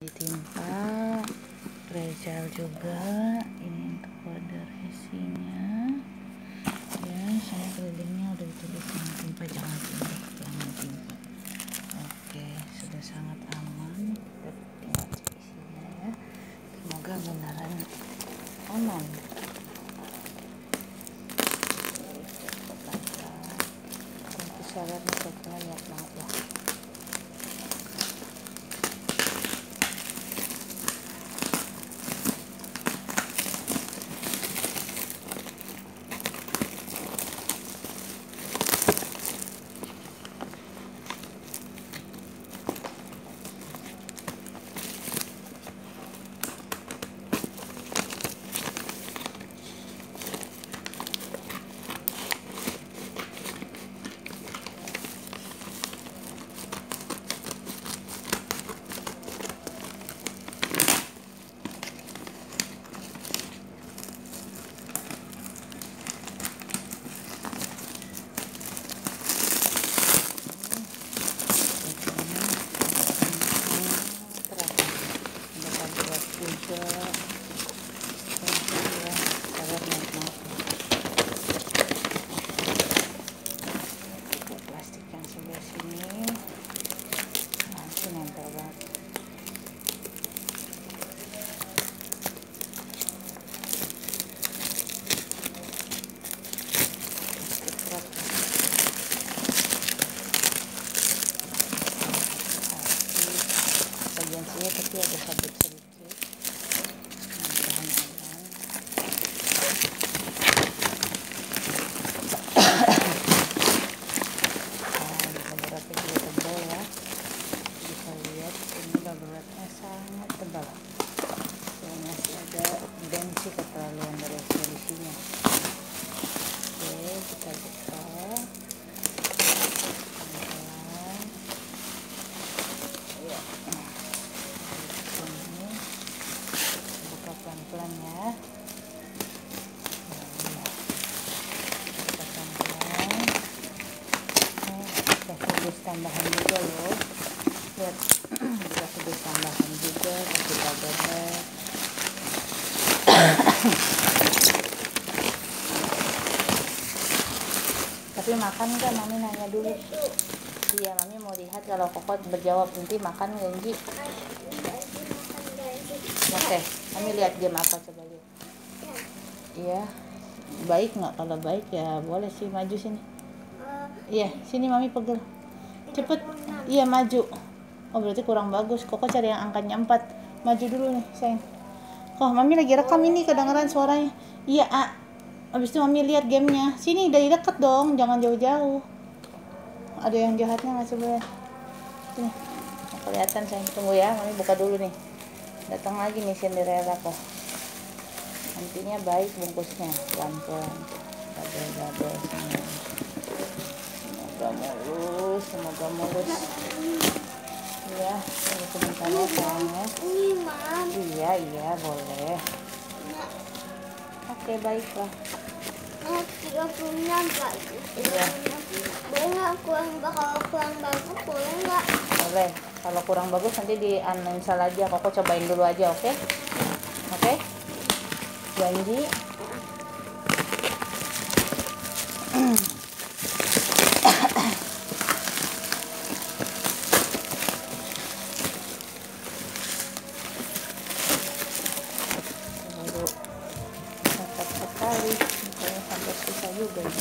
ditimpa Rachel juga. Ini untuk kode resinya ya, sama kelilingnya udah ditulis jangan timpa, jangan timpa, jangan timpa. Oke, sudah sangat aman. Tinggal cek isinya ya, semoga beneran aman. Untuk syaratnya saya lihat banget ya. Plastik yang sebelah sini langsung nempel banget. Bagian sini tapi ada sabut sedikit. Beberapa juga tebal ya, bisa lihat ini beratnya sangat tebal. Dan masih ada benci keterlaluan dari solusinya. Oke, kita buka pelan-pelan ya. Ini buka pelan-pelan ya. Kardus tambahan juga loh, lihat kita kardus tambahan juga, kasih kabarnya. Tapi makan nggak? Mami nanya dulu. Iya, Mami mau lihat kalau Koko berjawab nanti makan nggak Ji? Oke, Mami lihat game apa, coba lihat. Iya, baik nggak? Kalau baik ya boleh sih maju sini. Iya, sini Mami pegel. Cepet. Iya, maju. Oh, berarti kurang bagus. Koko cari yang angkanya 4. Maju dulu nih, sayang. Oh, Mami lagi rekam ini, kedengeran suaranya. Iya, abis itu Mami lihat gamenya. Sini, dari deket dong, jangan jauh-jauh. Ada yang jahatnya nggak sebenarnya? Sini, kelihatan sayang. Tunggu ya, Mami buka dulu nih. Datang lagi nih Cinderella kok. Nantinya baik bungkusnya, pelan-pelan. Double-double semua. Semoga mulus ya. Ini sebentar ya sayangnya. Iya boleh. Oke, baiklah. 36 Pak. Iya. Kalau kurang bagus boleh nggak? Boleh. Kalau kurang bagus nanti di uninstall aja. Koko cobain dulu aja, oke? Oke? Janji? Baru cepat sekali. Misalnya sampai susah juga ya.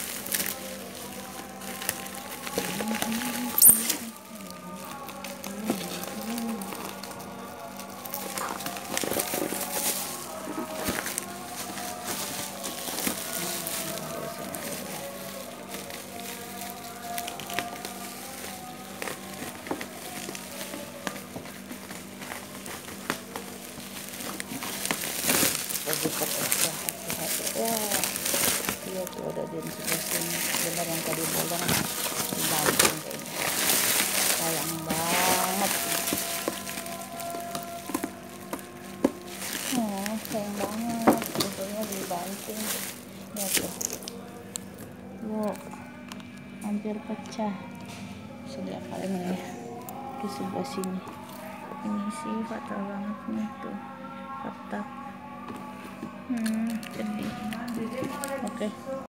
Buka hati-hati ya. Iya tuh ada di sebelah sini. Benar yang tadi bolong dibanting kayaknya. Sayang banget. Sayang banget. Bentuknya dibanting. Ya tuh. Yuk, hampir pecah. Sebelah paling ini di sebelah sini. Ini sih fatal banget nih tuh, retak. Sedih. Oke.